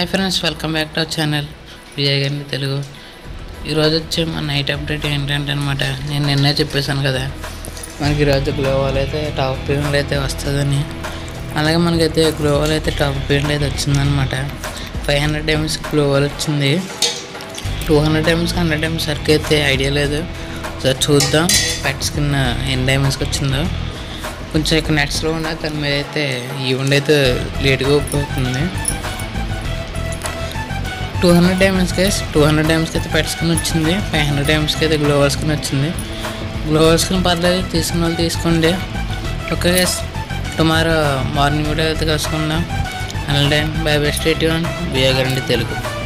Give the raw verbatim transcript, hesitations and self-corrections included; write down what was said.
Hi friends, welcome back to our channel Vijay గారిని తెలుగు. ఈరోజు వచ్చి మన నైట్ అప్డేట్ ఏంటంటే అనమాట, నేను నిన్నే చెప్పేశాను కదా మనకి ఈరోజు గ్లోవాల్ అయితే టాప్ పేమెంట్ అయితే వస్తుందని. అలాగే మనకైతే గ్లోవాల్ అయితే టాప్ పేమెంట్ అయితే వచ్చిందనమాట. ఫైవ్ హండ్రెడ్ టైమ్స్ గ్లోవాల్ వచ్చింది. Two hundred times hundred times సరికి అయితే ఐడియా లేదు. సో చూద్దాం పెట్ స్కిన్ ఎన్ని డైమండ్స్కి వచ్చిందో. కొంచెం ఇక్కడ నెట్స్లో ఉన్న దాని మీద అయితే ఈవెంట్ అయితే లేట్గా అయిపోతుంది. Two hundred diamonds guys, two hundred డైమండ్స్కి అయితే పెట్ స్కిన్ వచ్చింది. ఫైవ్ హండ్రెడ్ డైమండ్స్కి అయితే గ్లోవల్ స్కిన్ వచ్చింది. గ్లోవల్ స్కిన్ పర్లేదు, తీసుకున్న వాళ్ళు తీసుకోండి. ఓకే గైస్, టుమారో మార్నింగ్ కూడా అయితే కలుసుకుందాం. And bye bye, stay tune. Vijay గారండి తెలుగు.